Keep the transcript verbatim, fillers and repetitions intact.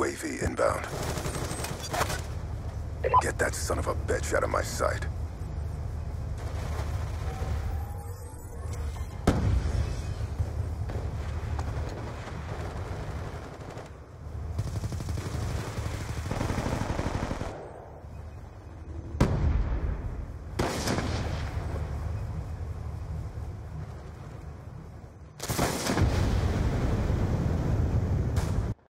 U A V inbound. Get that son of a bitch out of my sight.